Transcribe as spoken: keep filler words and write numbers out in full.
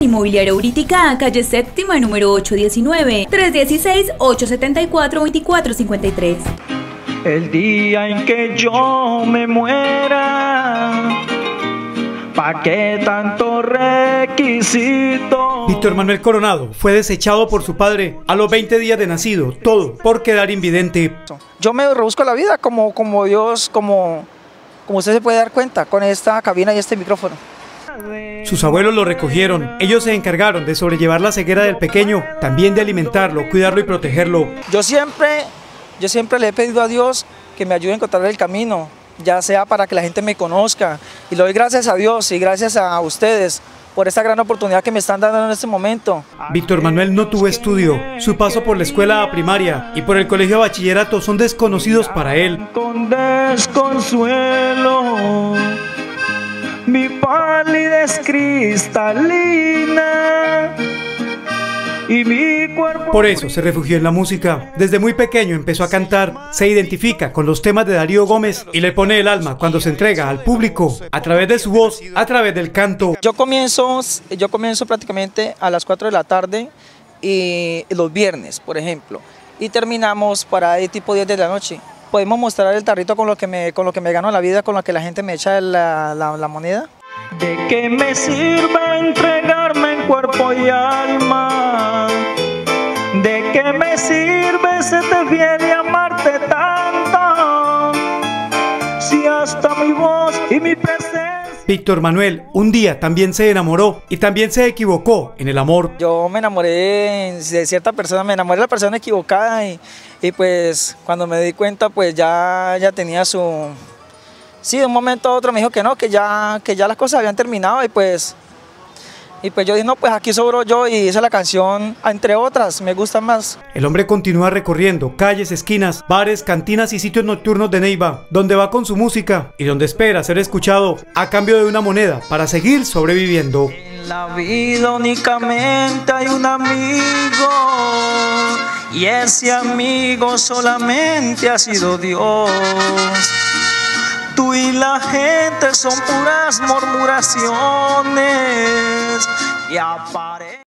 Inmobiliaria Uritica, calle séptima, número ocho diecinueve, tres uno seis, ocho siete cuatro, dos cuatro cinco tres. El día en que yo me muera, ¿pa' qué tanto requisito? Víctor Manuel Coronado fue desechado por su padre a los veinte días de nacido, todo por quedar invidente. Yo me rebusco la vida como, como Dios, como, como usted se puede dar cuenta, con esta cabina y este micrófono. Sus abuelos lo recogieron, ellos se encargaron de sobrellevar la ceguera del pequeño, también de alimentarlo, cuidarlo y protegerlo. Yo siempre, yo siempre le he pedido a Dios que me ayude a encontrar el camino, ya sea para que la gente me conozca, y le doy gracias a Dios y gracias a ustedes por esta gran oportunidad que me están dando en este momento. Víctor Manuel no tuvo estudio, su paso por la escuela primaria y por el colegio de bachillerato son desconocidos para él. Con desconsuelo, mi palidez cristalina y mi cuerpo... Por eso se refugió en la música. Desde muy pequeño empezó a cantar, se identifica con los temas de Darío Gómez y le pone el alma cuando se entrega al público, a través de su voz, a través del canto. Yo comienzo, yo comienzo prácticamente a las cuatro de la tarde y los viernes, por ejemplo, y terminamos para el tipo diez de la noche. Podemos mostrar el tarrito con lo que me, con lo que me gano la vida, con lo que la gente me echa la, la, la moneda. ¿De qué me sirve entregarme en cuerpo y alma? ¿De qué me sirve serte fiel y amarte tanto? Si hasta mi voz y mi presencia... Víctor Manuel un día también se enamoró y también se equivocó en el amor. Yo me enamoré de cierta persona, me enamoré de la persona equivocada y, y pues cuando me di cuenta pues ya, ya tenía su... Sí, de un momento a otro me dijo que no, que ya, que ya las cosas habían terminado y pues, y pues yo dije, no, pues aquí sobró yo y hice la canción, entre otras, me gusta más. El hombre continúa recorriendo calles, esquinas, bares, cantinas y sitios nocturnos de Neiva, donde va con su música y donde espera ser escuchado a cambio de una moneda para seguir sobreviviendo. En la vida únicamente hay un amigo y ese amigo solamente ha sido Dios. Tú y la gente son puras murmuraciones y aparecen.